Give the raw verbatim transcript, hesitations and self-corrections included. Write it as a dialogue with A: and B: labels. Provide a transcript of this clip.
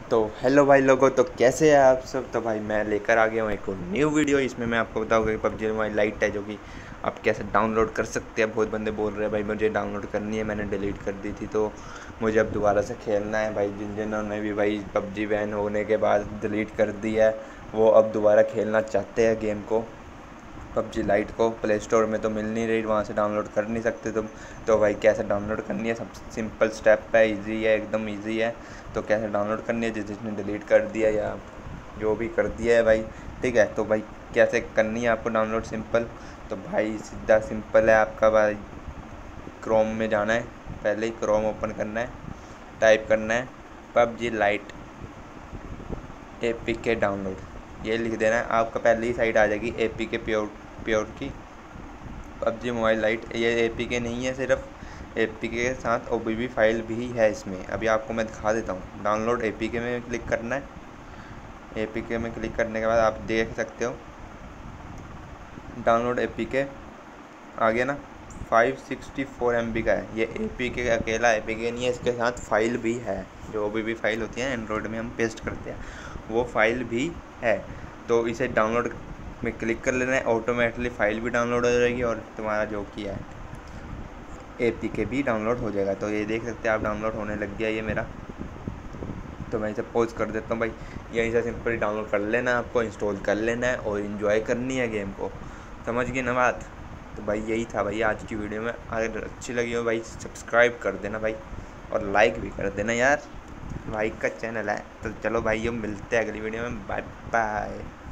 A: तो हेलो भाई लोगों, तो कैसे हैं आप सब। तो भाई मैं लेकर आ गया हूँ एक और न्यू वीडियो। इसमें मैं आपको बताऊँगा कि पबजी मोबाइल लाइट है जो कि आप कैसे डाउनलोड कर सकते हैं। बहुत बंदे बोल रहे हैं भाई मुझे डाउनलोड करनी है, मैंने डिलीट कर दी थी तो मुझे अब दोबारा से खेलना है। भाई जिन जिन्होंने भी भाई पबजी बैन होने के बाद डिलीट कर दी है वो अब दोबारा खेलना चाहते हैं गेम को, पबजी लाइट को। प्ले स्टोर में तो मिल नहीं रही, वहाँ से डाउनलोड कर नहीं सकते तुम। तो भाई कैसे डाउनलोड करनी है, सब सिंपल स्टेप है, इजी है, एकदम इजी है। तो कैसे डाउनलोड करनी है, जिस जिसने डिलीट कर दिया या जो भी कर दिया है भाई, ठीक है। तो भाई कैसे करनी है आपको डाउनलोड, सिंपल। तो भाई सीधा सिंपल है आपका भाई, क्रोम में जाना है, पहले ही क्रोम ओपन करना है, टाइप करना है PUBG lite A P K download, ये लिख देना है। आपका पहले ही साइट आ जाएगी A P K pure pure की पबजी मोबाइल लाइट। ये ए पी के नहीं है, सिर्फ ए पी के के साथ ओ बी बी फाइल भी है इसमें। अभी आपको मैं दिखा देता हूँ। डाउनलोड ए पी के में क्लिक करना है। ए पी के में क्लिक करने के बाद आप देख सकते हो डाउनलोड ए पी के आ गया ना। Five sixty four M B का है ये। ए पी के अकेला ए पी के नहीं है, इसके साथ फाइल भी है। जो ओ बी बी फाइल होती है एंड्रॉयड में हम पेस्ट करते हैं, वो फाइल भी है। तो इसे डाउनलोड में क्लिक कर लेना है, ऑटोमेटिकली फ़ाइल भी डाउनलोड हो जाएगी और तुम्हारा जो किया है ए पी के भी डाउनलोड हो जाएगा। तो ये देख सकते हैं आप, डाउनलोड होने लग गया ये मेरा। तो मैं इसे पॉज कर देता हूँ भाई। यहीं से सिंपली डाउनलोड कर लेना है, आपको इंस्टॉल कर लेना है और इन्जॉय करनी है गेम को। समझ गए ना बात। तो भाई यही था भाई आज की वीडियो में। अगर अच्छी लगी हो भाई सब्सक्राइब कर देना भाई, और लाइक भी कर देना यार, भाई का चैनल है। तो चलो भाई हम मिलते हैं अगली वीडियो में, बाय बाय।